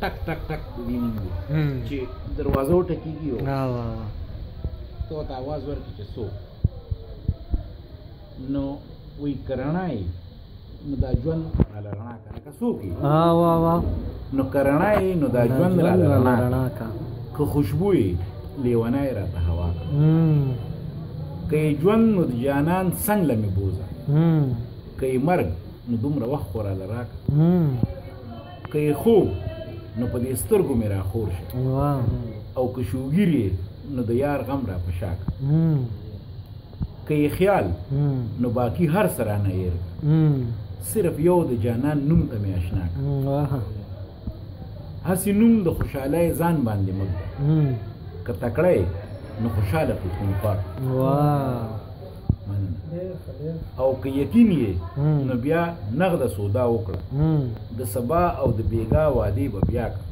ټک ټک ټک د دې نوم دی چې دروازه وټکېږي ته ورته اواز ورکړي چې څوک نو وایي که رڼا یې نو دا ژوند راله رڼا که لکه څوک یې نو که رڼا یې نو دا ژوند راله رڼا که که خوشبو یې لیونی راته هوا که که یې ژوند نو د جانان څنګ له مې بوزه که یې مرګ نو دومره وخت خو راله راکه که یې خوب نو په دې سترګو مې راخور شه او که شوګیر یې نو د یار غم را په شا که که یې خیال نو باقي هر څه رانه هېر که صرف یو د جانان نوم ته مې اشنا که هسې نوم د خوشحالۍ ځان باندې مږ ده که تکړه یې نو خوشحاله پښتونخوا مننه او که یقین یې نو بیا نغده سودا وکړه د سبا او د بیګا وعدې به بیا که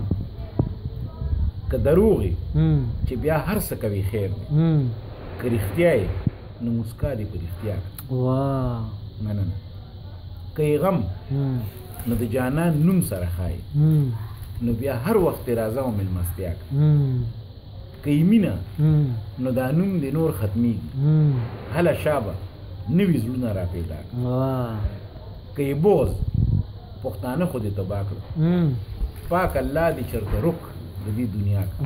که دروغ یې چې بیا هر څه کوي خیر دی که رښتیا یې نو مسکا دې په رښتیا که مننه که یې غم نو د جانان نوم سره ښایي نو بیا هر وخت یې راځه او مېلمستیا که که یې مینه نو دا نوم دې نور ختمیږي هله شابه نوي زړونه را پیدا که که یې بغض پښتانه خو دې تباه کړه پاک الله دې چېرته رک د دې دنیا که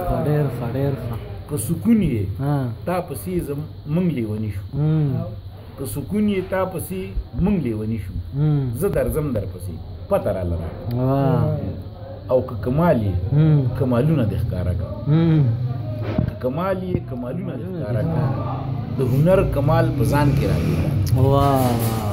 که سکون یې تا پسې موږ لیوني شو که سکون یې تا پسې موږ لیوني شو زه درځم در پسې پته راله راکړه او که کمال یې کمالونه دې ښکاره کړه که کمال یې کمالونه دې ښکاره کړه د هنر کمال په ځان کې راځي